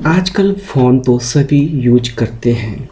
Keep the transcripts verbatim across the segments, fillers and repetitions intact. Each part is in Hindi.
आजकल फ़ोन तो सभी यूज करते हैं।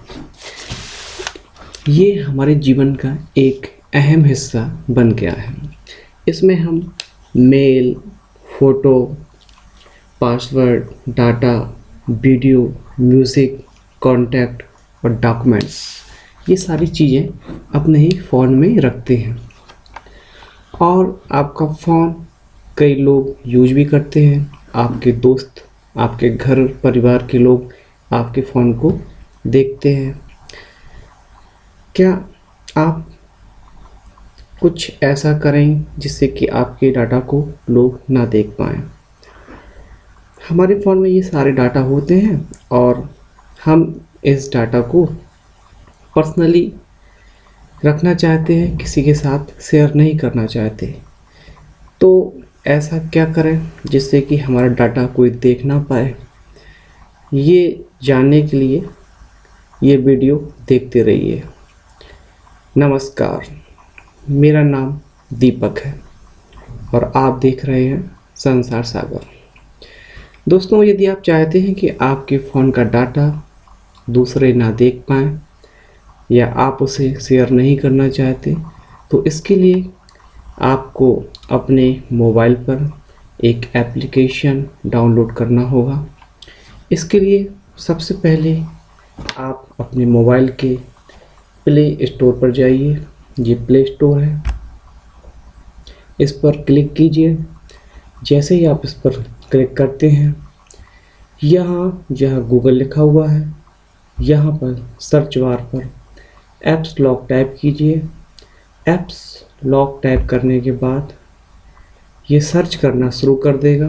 ये हमारे जीवन का एक अहम हिस्सा बन गया है। इसमें हम mail, photo, password, data, video, music, contact और डॉक्यूमेंट्स ये सारी चीज़ें अपने ही फ़ोन में रखते हैं। और आपका फ़ोन कई लोग यूज भी करते हैं। आपके दोस्त, आपके घर परिवार के लोग आपके फ़ोन को देखते हैं। क्या आप कुछ ऐसा करें जिससे कि आपके डाटा को लोग ना देख पाएँ? हमारे फ़ोन में ये सारे डाटा होते हैं और हम इस डाटा को पर्सनली रखना चाहते हैं, किसी के साथ शेयर नहीं करना चाहते। तो ऐसा क्या करें जिससे कि हमारा डाटा कोई देख ना पाए? ये जानने के लिए ये वीडियो देखते रहिए। नमस्कार, मेरा नाम दीपक है और आप देख रहे हैं संसार सागर। दोस्तों, यदि आप चाहते हैं कि आपके फ़ोन का डाटा दूसरे ना देख पाएँ या आप उसे शेयर नहीं करना चाहते, तो इसके लिए आपको अपने मोबाइल पर एक एप्लीकेशन डाउनलोड करना होगा। इसके लिए सबसे पहले आप अपने मोबाइल के प्ले स्टोर पर जाइए। ये प्ले स्टोर है, इस पर क्लिक कीजिए। जैसे ही आप इस पर क्लिक करते हैं, यहाँ जहाँ गूगल लिखा हुआ है, यहाँ पर सर्च बार पर ऐप्स लॉक टाइप कीजिए। ऐप्स लॉक टाइप करने के बाद ये सर्च करना शुरू कर देगा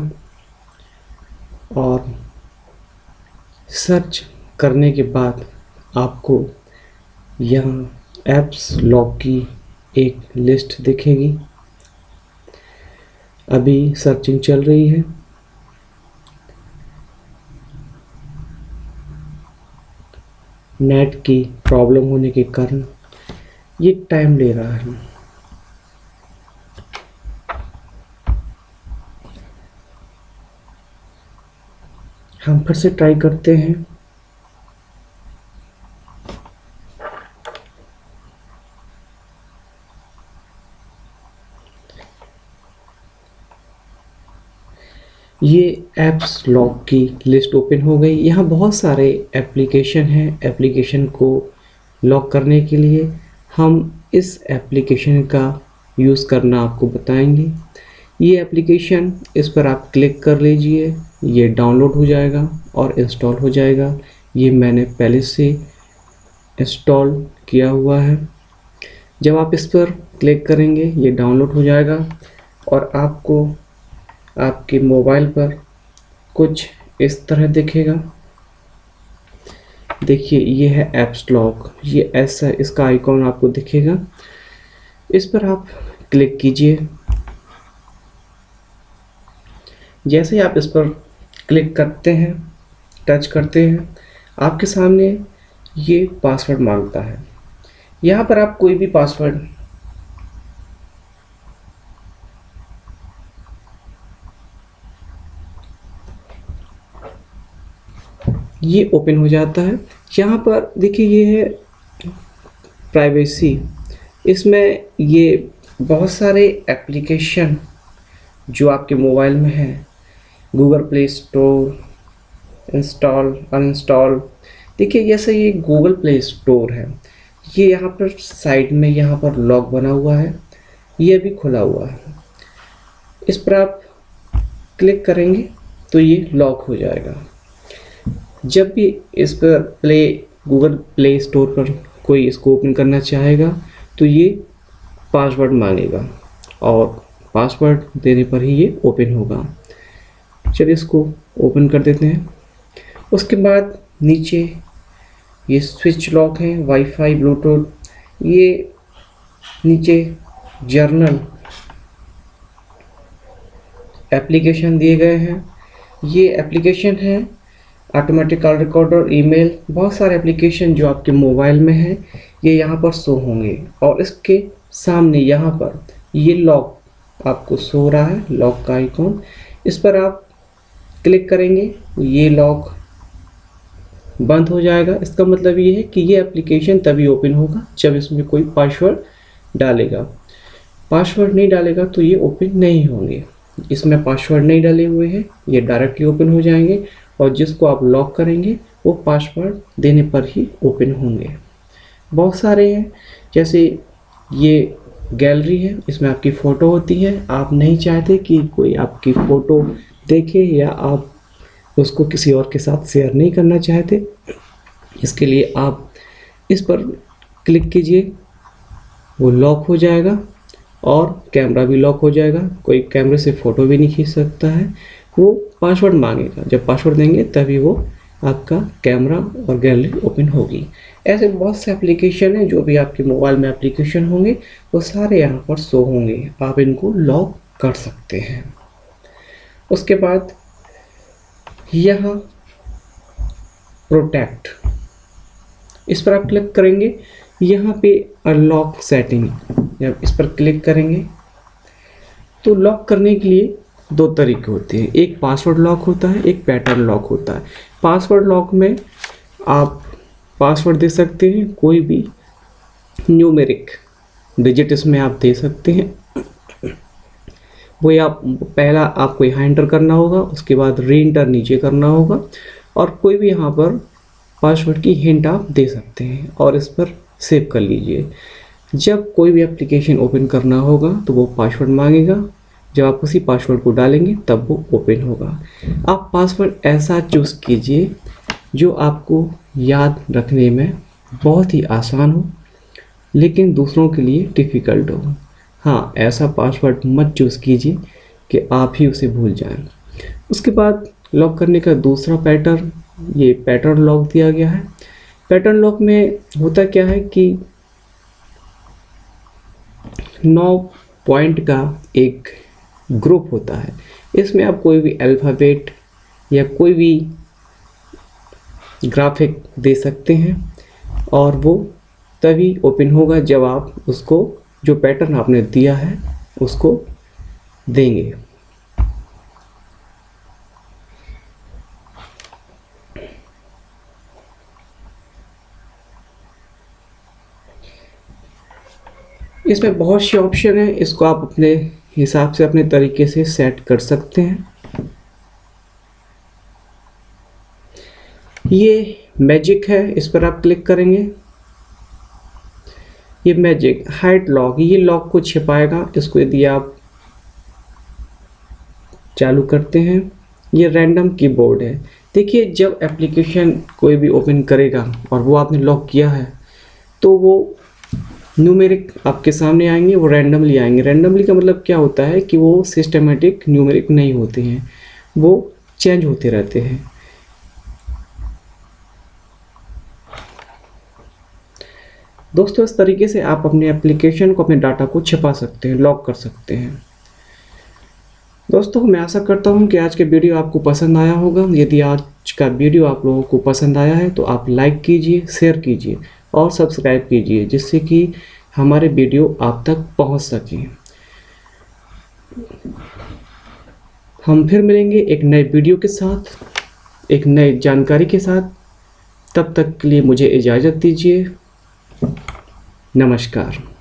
और सर्च करने के बाद आपको यहाँ ऐप्स लॉक की एक लिस्ट दिखेगी। अभी सर्चिंग चल रही है। नेट की प्रॉब्लम होने के कारण ये टाइम ले रहा है। हम फिर से ट्राई करते हैं। ये ऐप्स लॉक की लिस्ट ओपन हो गई। यहाँ बहुत सारे एप्लीकेशन हैं। एप्लीकेशन को लॉक करने के लिए हम इस एप्लीकेशन का यूज़ करना आपको बताएंगे। ये एप्लीकेशन, इस पर आप क्लिक कर लीजिए, ये डाउनलोड हो जाएगा और इंस्टॉल हो जाएगा। ये मैंने पहले से इंस्टॉल किया हुआ है। जब आप इस पर क्लिक करेंगे, ये डाउनलोड हो जाएगा और आपको आपके मोबाइल पर कुछ इस तरह दिखेगा। देखिए, ये है ऐप्स लॉक। ये ऐसा इसका आइकॉन आपको दिखेगा। इस पर आप क्लिक कीजिए। जैसे ही आप इस पर क्लिक करते हैं, टच करते हैं, आपके सामने ये पासवर्ड मांगता है। यहाँ पर आप कोई भी पासवर्ड ये ओपन हो जाता है। यहाँ पर देखिए, ये है प्राइवेसी। इसमें ये बहुत सारे एप्लीकेशन जो आपके मोबाइल में है, Google Play Store, install, uninstall. देखिए, जैसे ये गूगल प्ले स्टोर है, ये यहाँ पर साइड में यहाँ पर लॉक बना हुआ है, ये भी खुला हुआ है। इस पर आप क्लिक करेंगे तो ये लॉक हो जाएगा। जब भी इस पर प्ले गूगल प्ले स्टोर पर कोई इसको ओपन करना चाहेगा तो ये पासवर्ड मांगेगा और पासवर्ड देने पर ही ये ओपन होगा। चलिए इसको ओपन कर देते हैं। उसके बाद नीचे ये स्विच लॉक है, वाईफाई, ब्लूटूथ, ये नीचे जर्नल एप्लीकेशन दिए गए हैं। ये एप्लीकेशन है ऑटोमेटिक कॉल रिकॉर्डर, ईमेल, बहुत सारे एप्लीकेशन जो आपके मोबाइल में हैं, ये यहाँ पर शो होंगे। और इसके सामने यहाँ पर ये लॉक आपको शो हो रहा है, लॉक का आइकॉन। इस पर आप क्लिक करेंगे, ये लॉक बंद हो जाएगा। इसका मतलब ये है कि ये एप्लीकेशन तभी ओपन होगा जब इसमें कोई पासवर्ड डालेगा। पासवर्ड नहीं डालेगा तो ये ओपन नहीं होंगे। इसमें पासवर्ड नहीं डाले हुए हैं, ये डायरेक्टली ओपन हो जाएंगे और जिसको आप लॉक करेंगे वो पासवर्ड देने पर ही ओपन होंगे। बहुत सारे हैं, जैसे ये गैलरी है, इसमें आपकी फ़ोटो होती है। आप नहीं चाहते कि कोई आपकी फ़ोटो देखे या आप उसको किसी और के साथ शेयर नहीं करना चाहते, इसके लिए आप इस पर क्लिक कीजिए, वो लॉक हो जाएगा और कैमरा भी लॉक हो जाएगा। कोई कैमरे से फ़ोटो भी नहीं खींच सकता है। वो पासवर्ड मांगेगा, जब पासवर्ड देंगे तभी वो आपका कैमरा और गैलरी ओपन होगी। ऐसे बहुत से एप्लीकेशन हैं, जो भी आपके मोबाइल में एप्लीकेशन होंगे वो सारे यहाँ पर शो होंगे, आप इनको लॉक कर सकते हैं। उसके बाद यहाँ प्रोटेक्ट, इस पर आप क्लिक करेंगे। यहाँ पे अनलॉक सेटिंग, जब इस पर क्लिक करेंगे तो लॉक करने के लिए दो तरीके होते हैं, एक पासवर्ड लॉक होता है, एक पैटर्न लॉक होता है। पासवर्ड लॉक में आप पासवर्ड दे सकते हैं, कोई भी न्यूमेरिक डिजिट इसमें आप दे सकते हैं। वो आप पहला आपको यहाँ एंटर करना होगा, उसके बाद री एंटर नीचे करना होगा और कोई भी यहाँ पर पासवर्ड की हिंट आप दे सकते हैं और इस पर सेव कर लीजिए। जब कोई भी एप्लीकेशन ओपन करना होगा तो वो पासवर्ड मांगेगा, जब आप उसी पासवर्ड को डालेंगे तब वो ओपन होगा। आप पासवर्ड ऐसा चूज़ कीजिए जो आपको याद रखने में बहुत ही आसान हो लेकिन दूसरों के लिए डिफ़िकल्ट हो। हाँ, ऐसा पासवर्ड मत चूज़ कीजिए कि आप ही उसे भूल जाएं। उसके बाद लॉक करने का दूसरा पैटर्न, ये पैटर्न लॉक दिया गया है। पैटर्न लॉक में होता क्या है कि नौ पॉइंट का एक ग्रुप होता है। इसमें आप कोई भी अल्फ़ाबेट या कोई भी ग्राफिक दे सकते हैं और वो तभी ओपन होगा जब आप उसको, जो पैटर्न आपने दिया है उसको देंगे। इसमें बहुत से ऑप्शन है, इसको आप अपने हिसाब से अपने तरीके से सेट कर सकते हैं। ये मैजिक है, इस पर आप क्लिक करेंगे। ये मैजिक हाइड लॉक, ये लॉक को छिपाएगा, इसको यदि आप चालू करते हैं। ये रैंडम कीबोर्ड है। देखिए, जब एप्लीकेशन कोई भी ओपन करेगा और वो आपने लॉक किया है तो वो न्यूमेरिक आपके सामने आएंगे, वो रैंडमली आएंगे। रैंडमली का मतलब क्या होता है कि वो सिस्टमेटिक न्यूमेरिक नहीं होते हैं, वो चेंज होते रहते हैं। दोस्तों, इस तरीके से आप अपने एप्लीकेशन को, अपने डाटा को छिपा सकते हैं, लॉक कर सकते हैं। दोस्तों, मैं आशा करता हूं कि आज के वीडियो आपको पसंद आया होगा। यदि आज का वीडियो आप लोगों को पसंद आया है तो आप लाइक कीजिए, शेयर कीजिए और सब्सक्राइब कीजिए, जिससे कि हमारे वीडियो आप तक पहुंच सकें। हम फिर मिलेंगे एक नए वीडियो के साथ, एक नई जानकारी के साथ। तब तक के लिए मुझे इजाज़त दीजिए। नमस्कार।